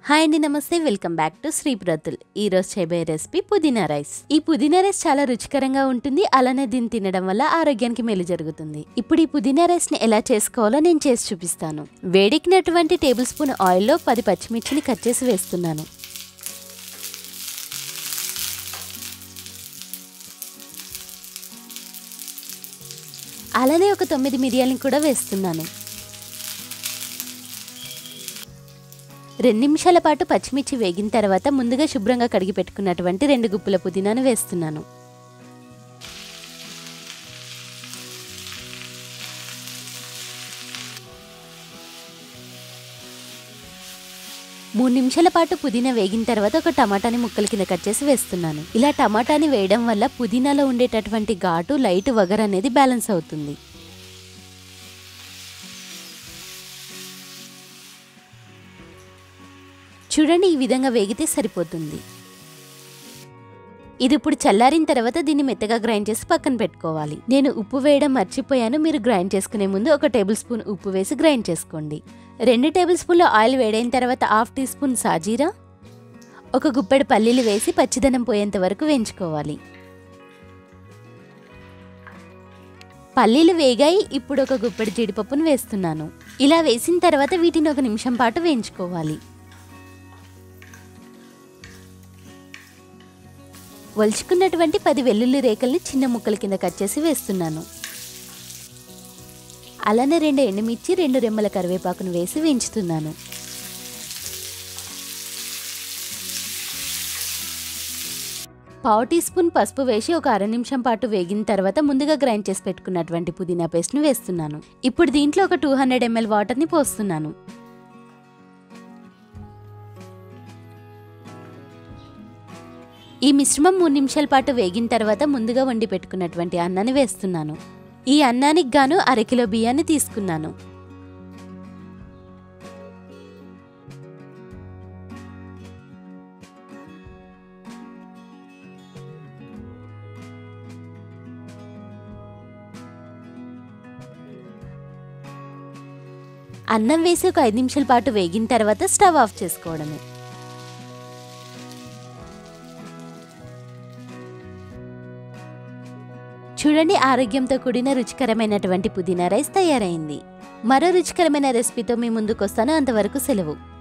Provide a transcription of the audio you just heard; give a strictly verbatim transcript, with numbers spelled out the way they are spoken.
Hi అండి, నమస్తే. Welcome back to Sripratul. ఈ రోజు చేయబోయే రెసిపీ పుదీనా రైస్. ఈ పుదీనా రైస్ చాలా రుచికరంగా ఉంటుంది. అలానే దీన్ని తినడం వల్ల ఆరోగ్యానికి మేలు జరుగుతుంది. ఇప్పుడు ఈ పుదీనా రైస్ ని ఎలా చేసుకోవాలో నేను చేసి చూపిస్తాను. వేడెక్కినటువంటి టేబుల్ స్పూన్ ఆయిల్లో పది పచ్చిమిర్చిని కట్ చేసి వేస్తున్నాను. అలానే ఒక తొమ్మిది మిరియాలని కూడా వేస్తున్నాను. రెండు నిమిషాల పాటు పచ్చిమిర్చి వేగిన తర్వాత ముందుగా శుభ్రంగా కడిగి పెట్టుకున్నటువంటి రెండు గుప్పుల పుదీనాను వేస్తున్నాను. మూడు నిమిషాల పాటు పుదీనా వేగిన తర్వాత ఒక టమాటాని ముక్కల కింద కట్ చేసి వేస్తున్నాను. ఇలా టమాటాని వేయడం వల్ల పుదీనాలో ఉండేటటువంటి ఘాటు, లైట్ వగర్ అనేది బ్యాలెన్స్ అవుతుంది. చూడండి, ఈ విధంగా వేగితే సరిపోతుంది. ఇది ఇప్పుడు చల్లారిన తర్వాత దీన్ని మెత్తగా గ్రైండ్ చేసి పక్కన పెట్టుకోవాలి. నేను ఉప్పు వేయడం మర్చిపోయాను. మీరు గ్రైండ్ చేసుకునే ముందు ఒక టేబుల్ స్పూన్ ఉప్పు వేసి గ్రైండ్ చేసుకోండి. రెండు టేబుల్ స్పూన్ల ఆయిల్ వేడైన తర్వాత హాఫ్ టీ స్పూన్ సాజీరా, ఒక గుప్పెడు పల్లీలు వేసి పచ్చిదనం పోయేంత వరకు వేయించుకోవాలి. పల్లీలు వేగాయి. ఇప్పుడు ఒక గుప్పెడు జీడిపప్పును వేస్తున్నాను. ఇలా వేసిన తర్వాత వీటిని ఒక నిమిషం పాటు వేయించుకోవాలి. వలుచుకున్నటువంటి పది వెల్లుల్లి రేకల్ని చిన్న ముక్కల కింద కట్ చేసి వేస్తున్నాను. అలానే రెండు ఎండుమిర్చి, రెండు రెమ్మల కరివేపాకును వేసి వేయించుతున్నాను. పావు టీ స్పూన్ పసుపు వేసి ఒక అర నిమిషం పాటు వేగిన తర్వాత ముందుగా గ్రైండ్ చేసి పెట్టుకున్నటువంటి పుదీనా పేస్ట్ను వేస్తున్నాను. ఇప్పుడు దీంట్లో ఒక టూ హండ్రెడ్ ఎంఎల్ వాటర్ని పోస్తున్నాను. ఈ మిశ్రమం మూడు నిమిషాల పాటు వేగిన తర్వాత ముందుగా వండి పెట్టుకున్నటువంటి అన్నాన్ని వేస్తున్నాను. ఈ అన్నానికి గాను అరకిలో బియ్యాన్ని తీసుకున్నాను. అన్నం వేసి ఒక ఐదు నిమిషాల పాటు వేగిన తర్వాత స్టవ్ ఆఫ్ చేసుకోవడమే. చూడండి, ఆరోగ్యంతో కూడిన రుచికరమైనటువంటి పుదీనా రైస్ తయారైంది. మరో రుచికరమైన రెసిపీతో మీ ముందుకు వస్తాను. అంతవరకు సెలవు.